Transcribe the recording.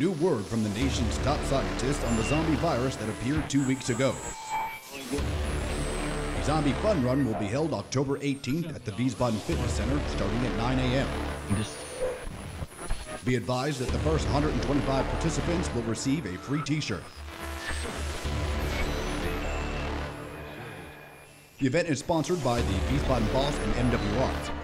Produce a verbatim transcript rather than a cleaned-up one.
new word from the nation's top scientists on the zombie virus that appeared two weeks ago. The Zombie Fun Run will be held October eighteenth at the Wiesbaden Fitness Center starting at nine a m Be advised that the first one hundred twenty-five participants will receive a free t-shirt. The event is sponsored by the Wiesbaden Boss and M W R.